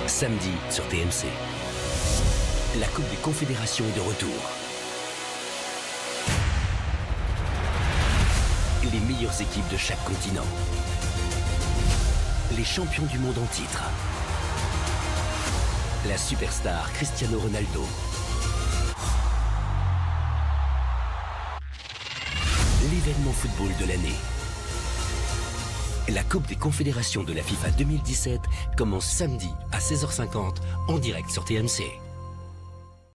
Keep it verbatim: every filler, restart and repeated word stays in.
Samedi sur T M C. La Coupe des Confédérations est de retour. Les meilleures équipes de chaque continent. Les champions du monde en titre. La superstar Cristiano Ronaldo. L'événement football de l'année. La Coupe des Confédérations de la FIFA deux mille dix-sept commence samedi à seize heures cinquante en direct sur T M C.